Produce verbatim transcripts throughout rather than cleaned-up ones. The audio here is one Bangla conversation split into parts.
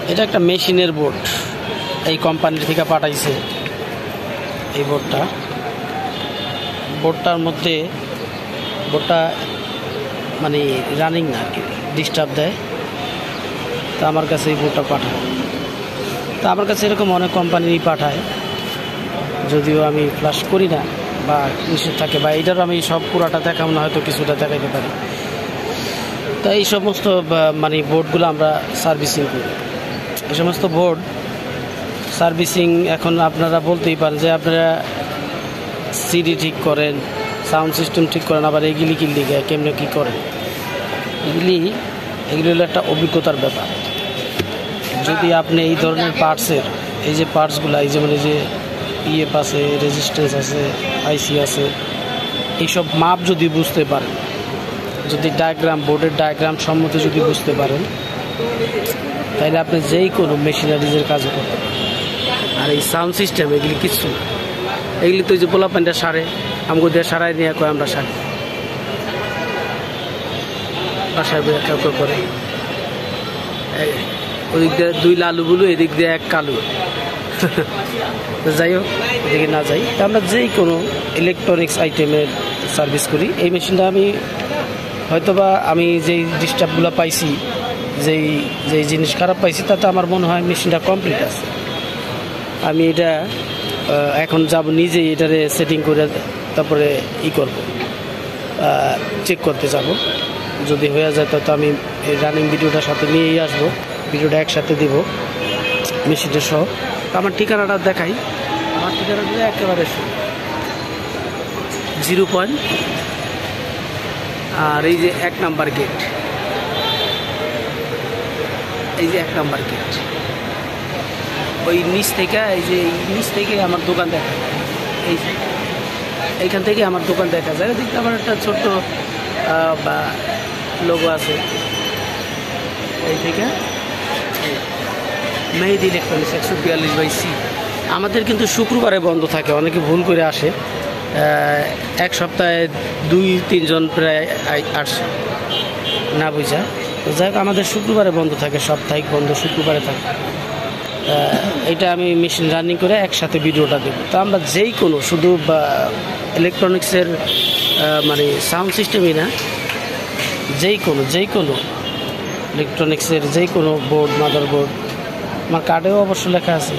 এটা একটা মেশিনের বোর্ড, এই কোম্পানির থেকে পাঠাইছে এই বোর্ডটা। বোর্ডটার মধ্যে বোর্ডটা মানে রানিং না, আর কি ডিস্টার্ব দেয়। তো আমার কাছে এই বোর্ডটা পাঠায়। তো আমার কাছে এরকম অনেক কোম্পানিরই পাঠায়, যদিও আমি ফ্লাশ করি না বা নিষেধ থাকে, বা এটারও আমি সব পুরাটা দেখাম না, হয়তো কিছুটা দেখাইতে পারি। তো এই সমস্ত মানে বোর্ডগুলো আমরা সার্ভিসিং করি। এই সমস্ত বোর্ড সার্ভিসিং এখন আপনারা বলতেই পারেন যে আপনারা সিডি ঠিক করেন, সাউন্ড সিস্টেম ঠিক করেন, আবার এগুলি কি লিখে কেমনে কী করেন, এগুলি এগুলি হলো একটা অভিজ্ঞতার ব্যাপার। যদি আপনি এই ধরনের পার্টসের এই যে পার্টসগুলো, এই যেমন এই যে পিএফ আছে, রেজিস্ট্যান্স আছে, আইসি আছে, এইসব মাপ যদি বুঝতে পারেন, যদি ডায়াগ্রাম বোর্ডের ডায়াগ্রাম সম্মত যদি বুঝতে পারেন, তাহলে আপনি যেই কোনো মেশিনারিজের কাজ করতে পারেন। আর এই সাউন্ড সিস্টেম এগুলি কিচ্ছু না, এগুলি তো ওই যে পোলাপানটা সারে আমাকে দিয়ে সারাই নিয়ে কয় আমরা সারি, বাসায় বইয়া কেউ কেউ করে। ওদিক দিয়ে দুই লালুগুলো, এদিক দিয়ে এক কালু। যাই হোক, এদিকে না যাই, আমরা যেই কোনো ইলেকট্রনিক্স আইটেমের সার্ভিস করি। এই মেশিনটা আমি হয়তোবা আমি যেই ডিস্টার্বগুলো পাইছি, যেই যেই জিনিস খারাপ পাইছি, তাতে আমার মনে হয় মেশিনটা কমপ্লিট আছে। আমি এটা এখন যাব নিজেই এটারে সেটিং করে, তারপরে ই করব, চেক করতে যাব। যদি হয়ে যায় তো আমি এই রানিং ভিডিওটার সাথে নিয়েই আসবো, ভিডিওটা একসাথে দিব মেশিনটা সহ। আমার ঠিকানাটা দেখাই, আমার ঠিকানাটা একেবারে জিরো পয়েন্ট, আর এই যে এক নাম্বার গেট, এই যে এক নাম্বার গেট, ওই নিচ থেকে, এই যে নিচ থেকে আমার দোকান দেখা যায়, এই এইখান থেকে আমার দোকান দেখা যায়। ওদিকে আমার একটা ছোট্ট বা লোগো আছে, এই থেকে মেহেদি ইলেকট্রনিক্স একশো বিয়াল্লিশ বাই সি। আমাদের কিন্তু শুক্রবারে বন্ধ থাকে, অনেকে ভুল করে আসে, এক সপ্তাহে দুই তিনজন প্রায় আসছে না বুঝা। তো যাই হোক, আমাদের শুক্রবারে বন্ধ থাকে, সাপ্তাহিক বন্ধ শুক্রবারে থাকে। এটা আমি মেশিন রানিং করে একসাথে ভিডিওটা দেব। তো আমরা যেই কোনো শুধু ইলেকট্রনিক্সের মানে সাউন্ড সিস্টেমই না, যেই কোনো যেই কোনো ইলেকট্রনিক্সের যেই কোনো বোর্ড, মাদার বোর্ড, আমার কার্ডেও অবশ্য লেখা আছে।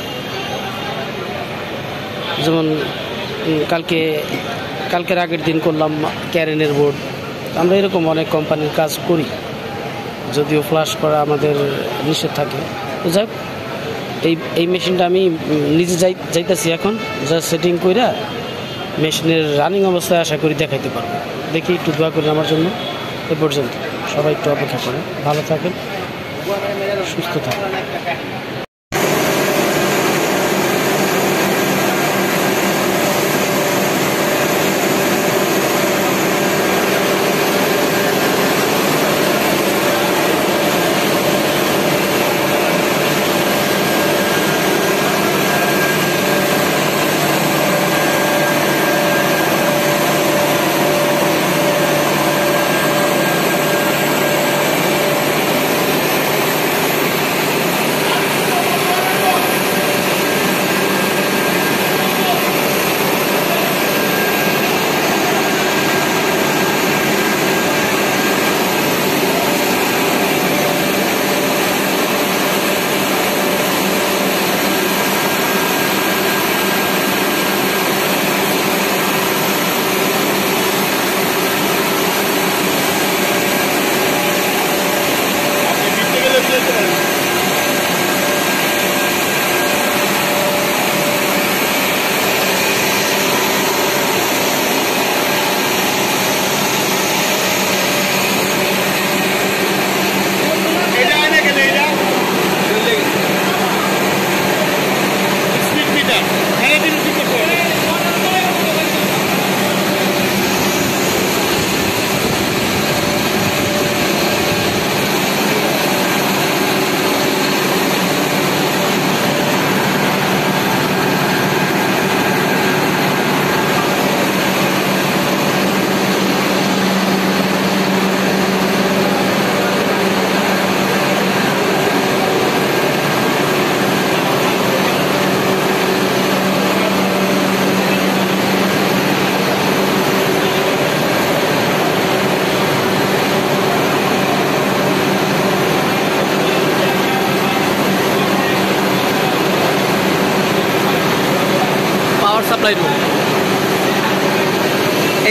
যেমন কালকে কালকের আগের দিন করলাম ক্যারেনের বোর্ড। আমরা এরকম অনেক কোম্পানির কাজ করি, যদিও ফ্লাশ করা আমাদের নিষেধ থাকে। তো যাই হোক, এই এই মেশিনটা আমি নিজে যাই যাইতেছি এখন, যা সেটিং কইরা মেশিনের রানিং অবস্থায় আশা করি দেখাইতে পারবো। দেখি, একটু দোয়া করেন আমার জন্য। এ পর্যন্ত সবাই একটু অপেক্ষা করেন, ভালো থাকেন, সুস্থ থাকেন।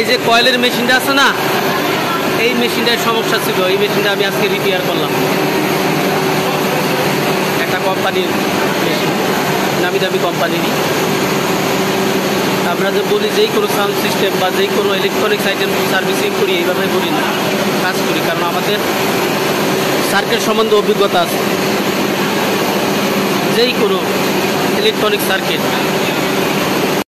এই যে কয়েলের মেশিনটা আছে না, এই মেশিনটার সমস্যা ছিল। এই মেশিনটা আমি আজকে রিপেয়ার করলাম। একটা কোম্পানির মেশিন, নামি দামি কোম্পানিরই। আমরা যে বলি যেই কোনো সাউন্ড সিস্টেম বা যেই কোনো ইলেকট্রনিক্স আইটেম সার্ভিসিং করি, এইভাবে করি না, কাজ করি। কারণ আমাদের সার্কিট সম্বন্ধে অভিজ্ঞতা আছে। যেই কোনো ইলেকট্রনিক সার্কিট